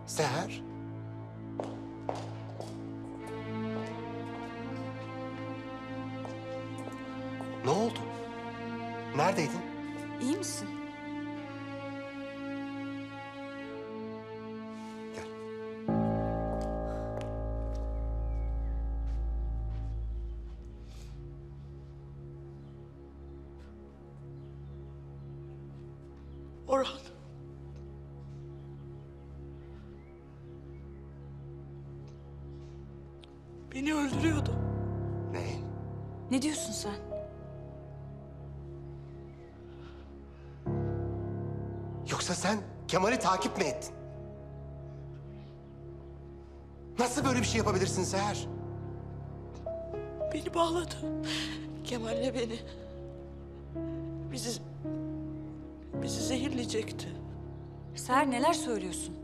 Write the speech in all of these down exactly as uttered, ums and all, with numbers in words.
Seher. Ne oldu? Neredeydin? İyi misin? Gel. Orhan. Beni öldürüyordu. Ne? Ne diyorsun sen? Yoksa sen Kemal'i takip mi ettin? Nasıl böyle bir şey yapabilirsin Seher? Beni bağladı. Kemal'le beni. Bizi... Bizi zehirleyecekti. Seher, neler söylüyorsun?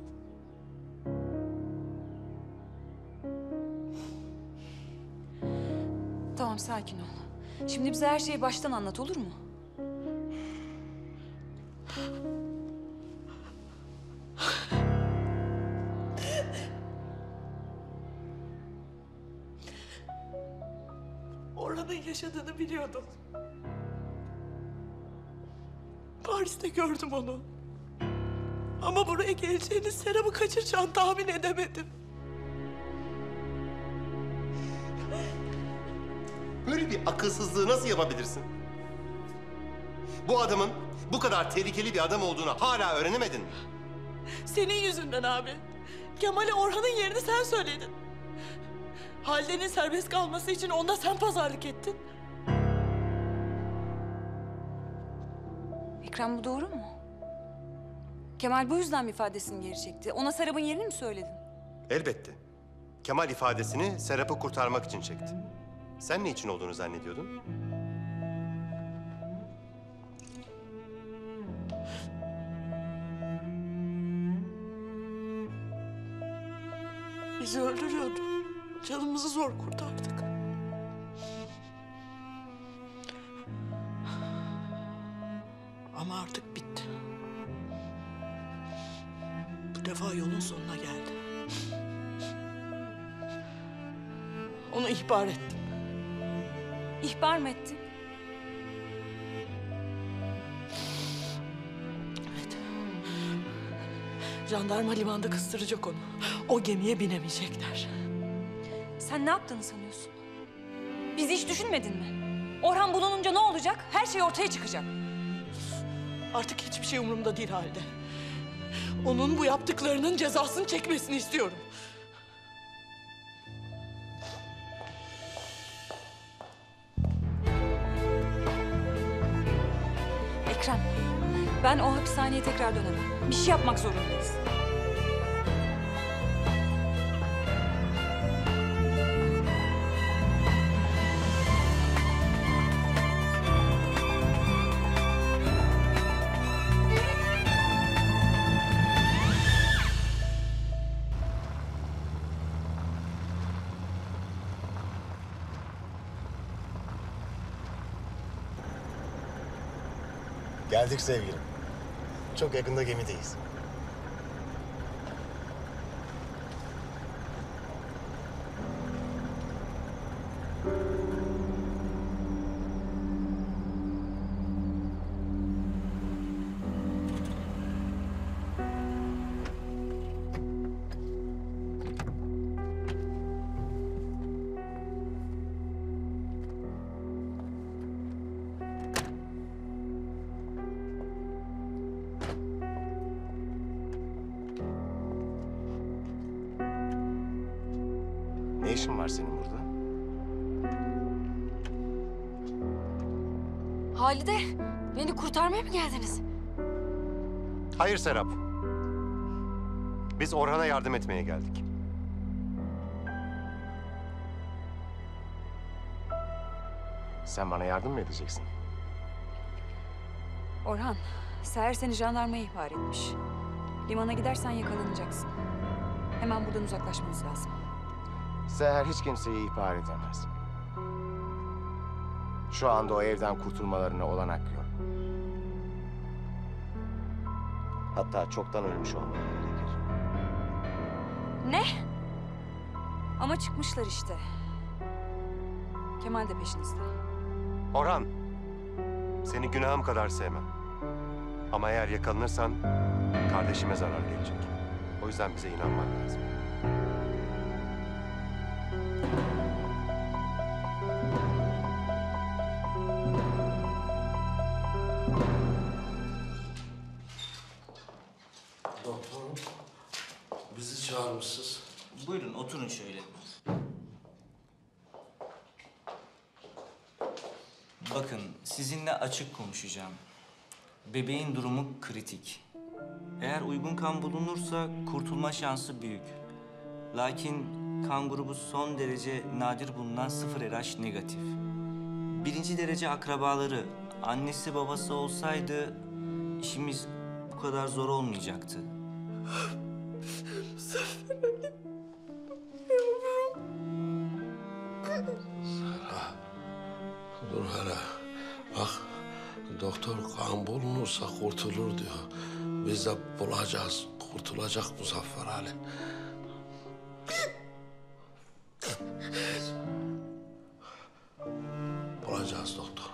Tamam, sakin ol. Şimdi bize her şeyi baştan anlat, olur mu? Orhan'ın yaşadığını biliyordum. Paris'te gördüm onu. Ama buraya geleceğini, Serap'ı kaçıracağını tahmin edemedim. Böyle bir akılsızlığı nasıl yapabilirsin? Bu adamın bu kadar tehlikeli bir adam olduğunu hala öğrenemedin mi? Senin yüzünden abi. Kemal'e Orhan'ın yerini sen söyledin. Halide'nin serbest kalması için onda sen pazarlık ettin. Ekrem, bu doğru mu? Kemal bu yüzden mi ifadesini geri çekti? Ona Serap'ın yerini mi söyledin? Elbette. Kemal ifadesini Serap'ı kurtarmak için çekti. Sen ne için olduğunu zannediyordun? Bizi öldürüyordu. Canımızı zor kurtardık. Ama artık bitti. Bu defa yolun sonuna geldi. Onu ihbar ettim. İhbar mı ettin? Evet. Jandarma limanda kıstıracak onu. O gemiye binemeyecekler. Sen ne yaptığını sanıyorsun? Bizi hiç düşünmedin mi? Orhan bulununca ne olacak? Her şey ortaya çıkacak. Artık hiçbir şey umurumda değil halde. Onun bu yaptıklarının cezasını çekmesini istiyorum. Ekrem, ben o hapishaneye tekrar dönemem. Bir şey yapmak zorundayız. Geldik sevgilim. Çok yakında gemideyiz. Ne işin var senin burada? Halide, beni kurtarmaya mı geldiniz? Hayır Serap. Biz Orhan'a yardım etmeye geldik. Sen bana yardım mı edeceksin? Orhan, Seher seni jandarmaya ihbar etmiş. Limana gidersen yakalanacaksın. Hemen buradan uzaklaşmanız lazım. Seher hiç kimseyi ihbar edemez. Şu anda o evden kurtulmalarına olanak yok. Hatta çoktan ölmüş olmaları gerekir. Ne? Ama çıkmışlar işte. Kemal de peşinizde. Orhan, seni günahım kadar sevmem. Ama eğer yakalanırsan kardeşime zarar gelecek. O yüzden bize inanman lazım. Doktorum, bizi çağırmışsınız. Buyurun oturun şöyle. Bakın sizinle açık konuşacağım. Bebeğin durumu kritik. Eğer uygun kan bulunursa kurtulma şansı büyük. Lakin kan grubu son derece nadir bulunan sıfır RH negatif. Birinci derece akrabaları, annesi babası olsaydı işimiz bu kadar zor olmayacaktı. Dur hele. Bak, doktor kan bulunursa kurtulur diyor. Biz de bulacağız. Kurtulacak Muzaffer Ali. Bulacağız doktor.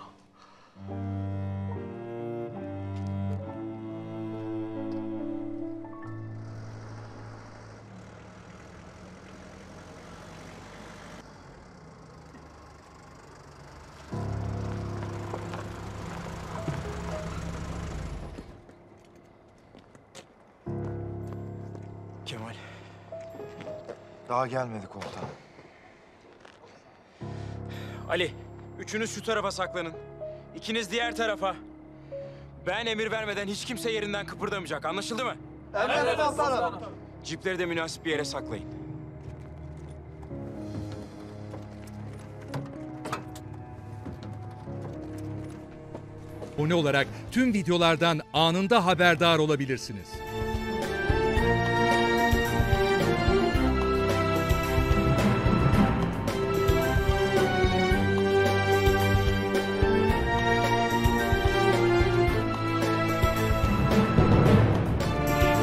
Kemal. Daha gelmedi komutanım. Ali, üçünüz şu tarafa saklanın. İkiniz diğer tarafa. Ben emir vermeden hiç kimse yerinden kıpırdamayacak. Anlaşıldı mı? Evet komutanım. Cipleri de münasip bir yere saklayın. Abone olarak tüm videolardan anında haberdar olabilirsiniz.